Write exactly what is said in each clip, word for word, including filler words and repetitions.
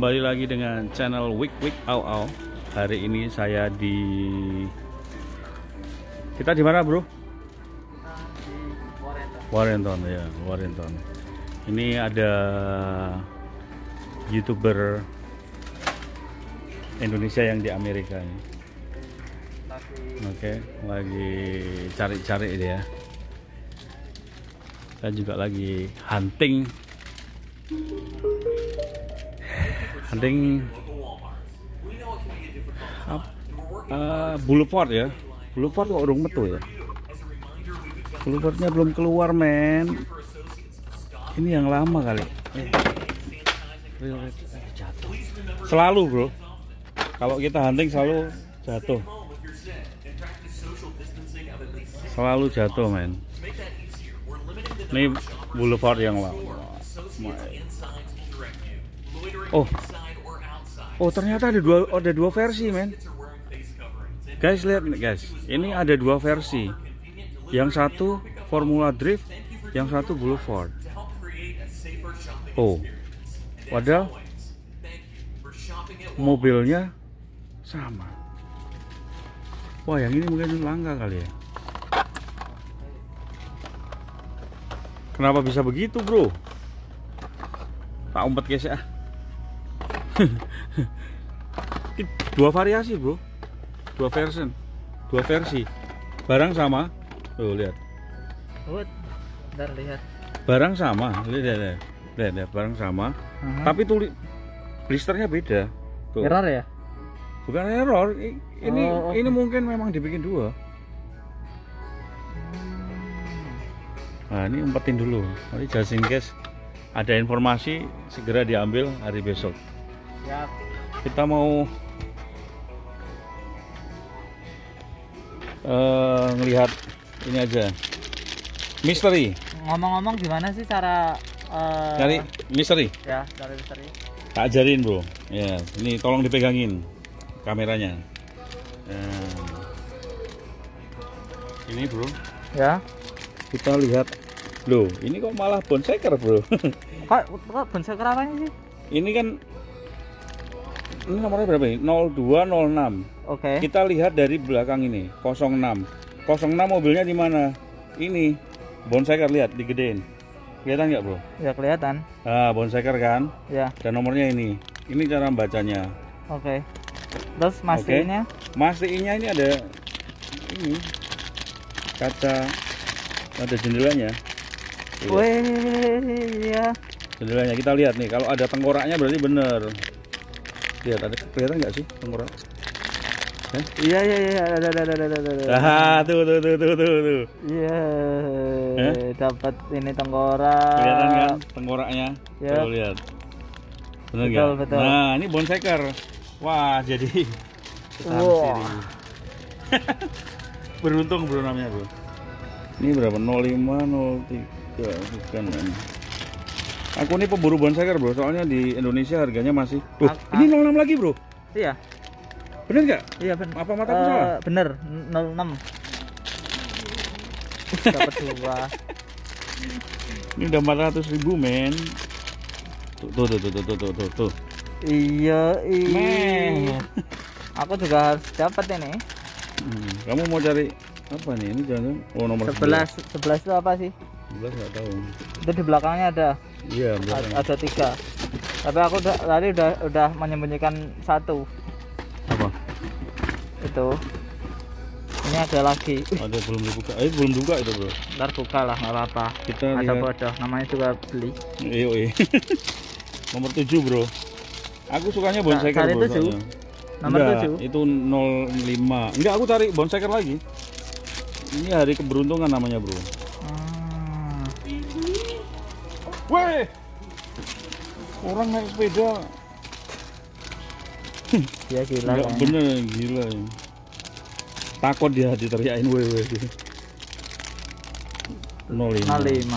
Kembali lagi dengan channel Wik Wik Au Au. Hari ini saya di kita di mana, bro? Warrenton ya, Warrenton. Ini ada YouTuber Indonesia yang di Amerika ini. Oke, lagi cari-cari dia. Saya juga lagi hunting. Hunting uh, Boulevard ya. Boulevard kok urung metu ya. Boulevardnya belum keluar, men. Ini yang lama kali. Eh. Jatuh. Selalu, bro. Kalau kita hunting selalu jatuh. Selalu jatuh, men. Ini Boulevard yang lama. Oh. Oh, ternyata ada dua ada dua versi, men. Guys, lihat nih, guys. Ini ada dua versi. Yang satu Formula Drift, yang satu Boulevard. Oh. Padahal mobilnya sama. Wah, yang ini mungkin langka kali ya. Kenapa bisa begitu, bro? Tak umpet guys ya. Dua variasi, bro. Dua version. Dua versi. Barang sama. Tuh, lihat. Oh, bentar lihat. Barang sama. Lihat, lihat. Lihat, lihat. Barang sama. Uh-huh. Tapi tulis blisternya beda. Tuh. Error ya? Bukan error. Ini oh, okay. Ini mungkin memang dibikin dua. Nah, ini umpetin dulu. Nanti just in case ada informasi segera diambil hari besok. Siap. Kita mau uh, ngelihat ini aja. Misteri. Ngomong-ngomong gimana sih cara uh... cari misteri? Ya, cari misteri. Tak ajarin, bro. Ya, ini tolong dipegangin kameranya. Nah. Ini, bro. Ya. Kita lihat. Loh, ini kok malah bonseker, bro. Kok kok bonseker apa sih? Ini kan ini nomornya berapa ini? nol dua nol enam. Oke. Okay. Kita lihat dari belakang ini, nol enam. nol enam mobilnya di mana? Ini. Bonseker, lihat digedein. Kelihatan nggak, bro? Ya, kelihatan. Ah, bonseker kan? Ya. Dan nomornya ini. Ini cara membacanya. Oke. Okay. Terus mastiknya? Okay. Mastiknya ini ada ini. Kaca, ada jendelanya. Wih, ya. Jendelanya kita lihat nih, kalau ada tengkoraknya berarti bener. Lihat, ada kelihatan nggak sih tengkorak? Eh? Iya iya iya, ada ada ada ada ada. Ah, tuh tuh tuh tuh tuh tuh. Iya. Eh? Dapat ini tengkorak. Kelihatan kan tengkoraknya? Ya. Tuh lihat. Bener betul, nggak? betul. Nah, ini bonseker. Wah, jadi wow. Beruntung, bro, namanya, bro. Ini berapa? nol lima nol tiga bukan, kan. Aku ini pemburu bonseker, bro. Soalnya di Indonesia harganya masih. Tuh, A ini nol enam lagi, bro. Iya. Bener nggak? Iya, bener. Apa mataku uh, salah? Bener, nol enam. Dapat dua. Ini udah empat ratus ribu, men. Tuh, tuh, tuh, tuh, tuh, tuh, tuh, tuh. Iya, iya. Aku juga harus dapat ini. Hmm, kamu mau cari apa nih? Ini jangan. Oh, nomor sebelas. sebelas itu apa sih? sebelas nggak tahu. Itu di belakangnya ada. Iya, belakang. Ada tiga. Tapi aku udah tadi udah udah menyembunyikan satu. Apa? Itu. Ini ada lagi. Ada belum dibuka. Eh, belum buka itu, bro. Ntar buka lah, nggak apa-apa. Kita ada lihat. bodoh, namanya juga beli. Iya, iya. Nomor tujuh, bro. Aku sukanya bonseker, nah, bro. tujuh. Nomor enggak, tujuh. itu nol lima. Enggak, aku cari bonseker lagi. Ini hari keberuntungan namanya, bro. Hmm. Weh. Orang naik sepeda. Ya gila. Enggak kan. bener, gila. Takut dia diteriakin weh weh. nol lima.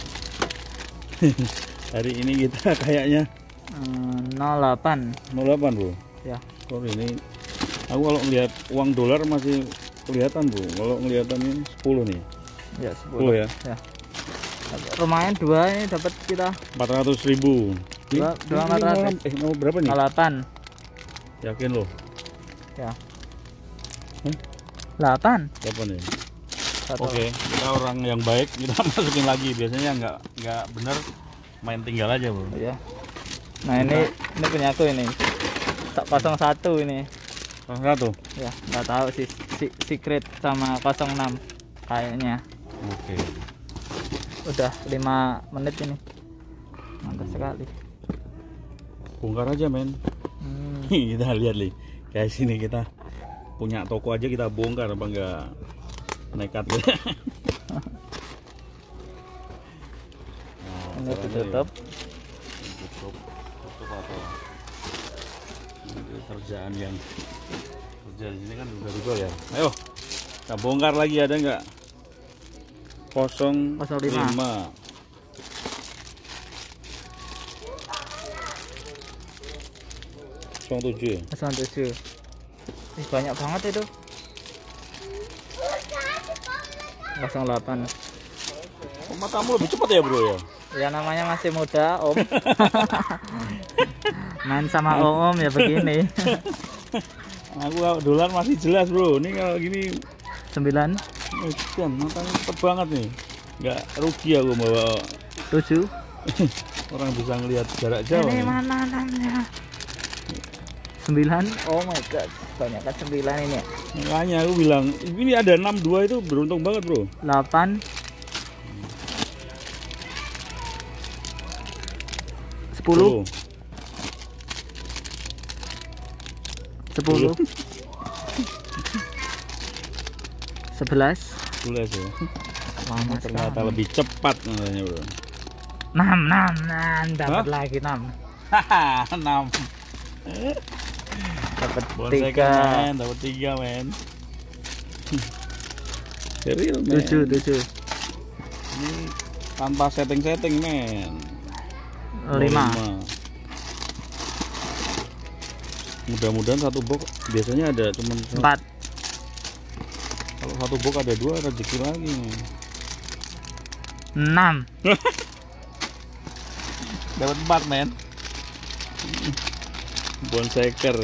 Hari ini kita kayaknya hmm, nol delapan. nol delapan, bro. Ya. Oh, ini aku kalau ngelihat uang dolar masih kelihatan, bro. Kalau kelihatan ini sepuluh nih. Ya, sepuluh. sepuluh ya. Ya. Lumayan dua ini dapat kita empat ratus ribu. Dua, dua ini ratus. mau, eh, mau berapa nih? delapan. Yakin lo? Ya. Hmm? delapan. delapan ya. Satu. Oke, kita orang yang baik, kita masukin lagi. Biasanya nggak nggak bener main tinggal aja, bro. Iya. Nah ini ini punya aku ini. nol satu ini. nol satu. Ya nggak tahu sih si, secret sama nol enam kayaknya. Oke. Udah lima menit ini. Mantap sekali. Bongkar aja, men. Hmm. Kita lihat nih, guys, ini kita punya toko aja kita bongkar apa enggak nekat. Nah, Ini ditutup. Tutup, tutup apa? Ini kerjaan yang kerja di sini kan udah ribet ya. Ayo, kita bongkar lagi, ada nggak? nol lima. nol tujuh ya? nol tujuh. Ih, banyak banget itu. nol delapan. Oh, matamu lebih cepat ya, bro ya? Ya namanya masih muda, Om. Main sama Om ya begini. Aku kalau dolar masih jelas, bro. Ini kalau gini sembilan. oh, kan matanya cepet banget nih. Nggak rugi aku bawa tujuh. orang bisa ngelihat jarak jauh. Ini nih. mana namanya? sembilan. Oh my god, banyak kan sembilan ini. Makanya aku bilang, ini ada enam dua itu beruntung banget, bro. delapan. sepuluh. sepuluh. sebelas. sebelas ya. Lama Ternyata sekali. lebih cepat namanya, bro. enam, enam, enam, dapat Hah? lagi enam. Haha, enam. Dapat Bonsekan, tiga. men, dapat tiga, men. Serius, men. tujuh, tujuh. Ini tanpa setting-setting, men. lima. Mudah-mudahan satu box biasanya ada cuman empat. kalau satu box ada dua rezeki lagi, men. enam. Dapat empat, men. Bonseker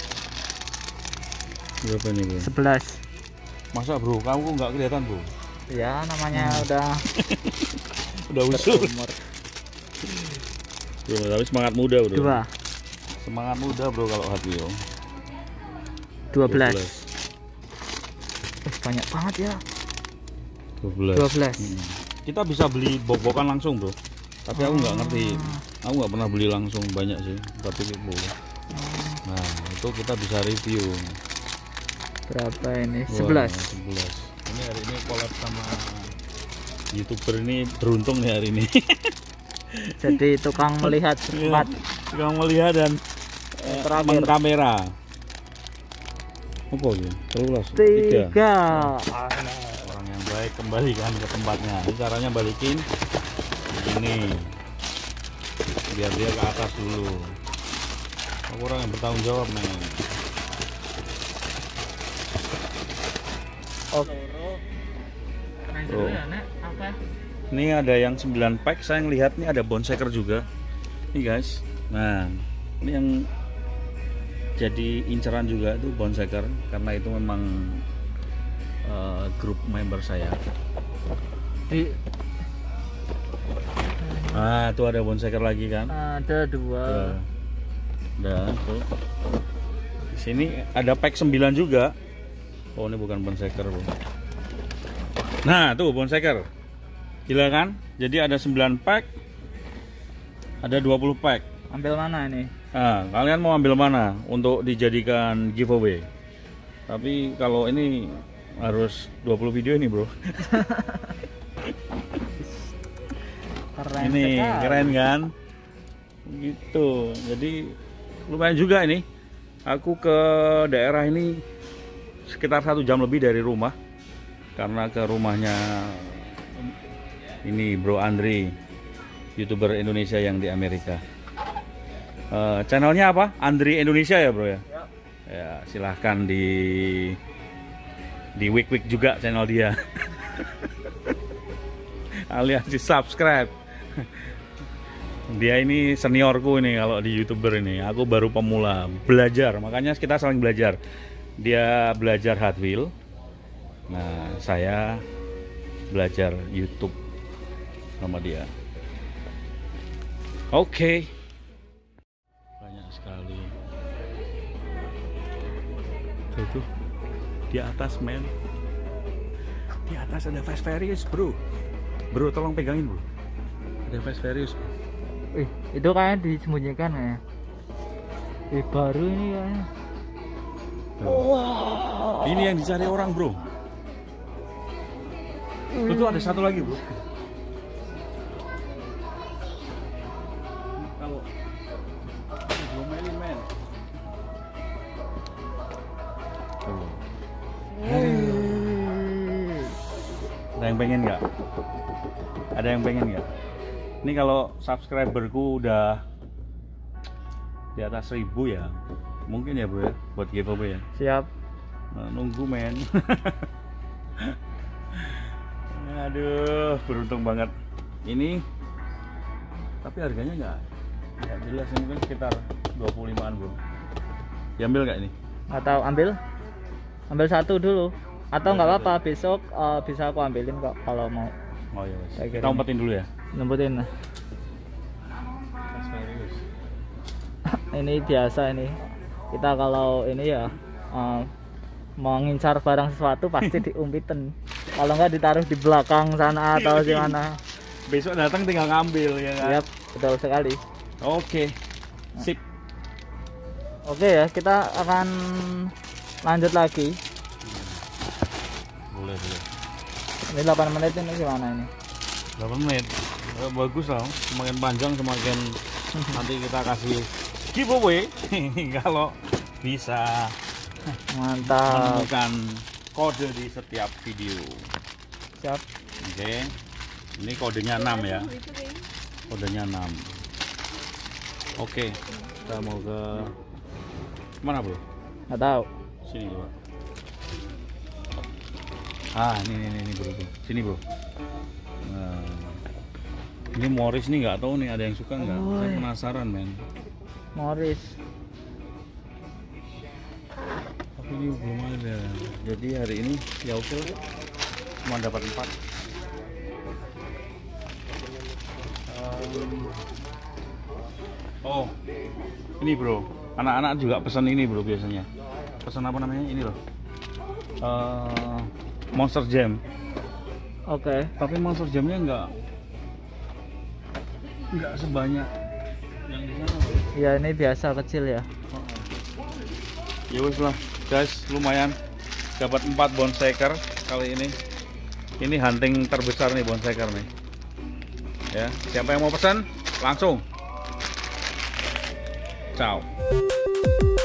berapa nih, bro? sebelas. Masa, bro? Kamu kok nggak kelihatan, bro? Ya namanya Hmm. udah Udah usul. berumur. Bro, tapi semangat muda, bro. Dua. Semangat muda, bro, kalau hati yo. Dua belas. Eh, banyak banget ya. dua belas. Dua belas. Hmm. Kita bisa beli bok-bokan langsung, bro. Tapi aku nggak ngerti. Aku nggak pernah beli langsung banyak sih. Tapi bu. Nah, itu kita bisa review. Berapa ini? Wah, Sebelas. sebelas. Ini hari ini collab sama YouTuber ini beruntung nih hari ini. Jadi tukang melihat Iya, cepat. Tukang melihat dan eh, Terakhir. main kamera. Apa gitu? Telulas. Tiga. Orang yang baik kembalikan ke tempatnya. Ini caranya balikin begini. Biar dia ke atas dulu. Aku orang yang bertanggung jawab, men. Oke. Oh. Ini ada yang sembilan pack, saya ngelihat nih ada bonseker juga. Nih, guys. Nah, ini yang jadi inceran juga itu bonseker karena itu memang uh, grup member saya. Di Ah, tuh ada bonseker lagi kan? ada dua. Udah, tuh. Di sini ada pack sembilan juga. Oh, ini bukan bonseker, bro. Nah, tuh bonseker. Gila kan? Jadi ada sembilan pack. Ada dua puluh pack. Ambil mana ini? Nah, kalian mau ambil mana untuk dijadikan giveaway? Tapi kalau ini harus dua puluh video ini, bro. Keren Ini sekali. keren kan? Gitu. Jadi lumayan juga ini. Aku ke daerah ini sekitar satu jam lebih dari rumah. Karena ke rumahnya ini Bro Andri, YouTuber Indonesia yang di Amerika. Uh, channelnya apa? Andri Indonesia ya, bro ya? Ya. Ya, silahkan di di week week juga channel dia. Alias di subscribe. Dia ini seniorku ini kalau di YouTuber ini. Aku baru pemula, belajar. Makanya kita saling belajar. Dia belajar Hot Wheel. Nah, saya belajar YouTube sama dia. Oke. Okay. Banyak sekali. Tuh, tuh. Di atas, men. Di atas ada Fast Furious, bro. Bro, tolong pegangin, bro. Ada Fast Furious. Ih, itu kayak disembunyikan ya. Ih, baru ini kayaknya. Wow. Ini yang dicari orang, bro. Tuh, tuh ada satu lagi, bro. Kalau gomelin, men. Tuh. Ada yang pengen nggak? Ada yang pengen nggak? Ini kalau subscriberku udah di atas seribu ya, mungkin ya bro ya, buat giveaway ya. Siap. Nah, nunggu men. Aduh, beruntung banget. Ini, tapi harganya nggak nggak jelas, mungkin sekitar dua puluh limaan bro. Diambil nggak ini? Nggak tahu, ambil, ambil satu dulu. Atau nggak apa-apa, besok uh, bisa aku ambilin kok kalau mau. Oh iya, kita umpetin dulu ya. Nembutin. Ini biasa ini. Kita kalau ini ya uh, mau ngincar barang sesuatu pasti diumpitin. Kalau nggak ditaruh di belakang sana atau di mana. Besok datang tinggal ngambil ya kan? Yap, betul sekali. Oke. Sip. Oke ya, kita akan lanjut lagi. Boleh, boleh. Ini delapan menit ini gimana ini? delapan menit. Eh, bagus lah, semakin panjang semakin nanti kita kasih giveaway kalau bisa mantap menemukan kode di setiap video. Siap. Oke, ini kodenya enam ya, kodenya enam. Oke, kita mau ke mana bro? Nggak tahu. Sini coba. Ah, ini ini ini bro, bro. Sini bro. Nah, ini Morris nih, nggak tahu nih ada yang suka nggak? Oh, saya penasaran men. Morris. Tapi ini belum ada. Jadi hari ini ya oke lah. Cuma dapat empat. Um, oh, ini bro. Anak-anak juga pesan ini bro biasanya. Pesan apa namanya ini loh? Uh, Monster Jam. Oke. Okay. Tapi Monster Jamnya nggak nggak sebanyak yang di sana. Ya ini biasa kecil ya. Oh. Ya wes lah guys, lumayan dapat empat bonseker kali ini. Ini hunting terbesar nih bonseker nih. Ya, siapa yang mau pesan langsung. Ciao.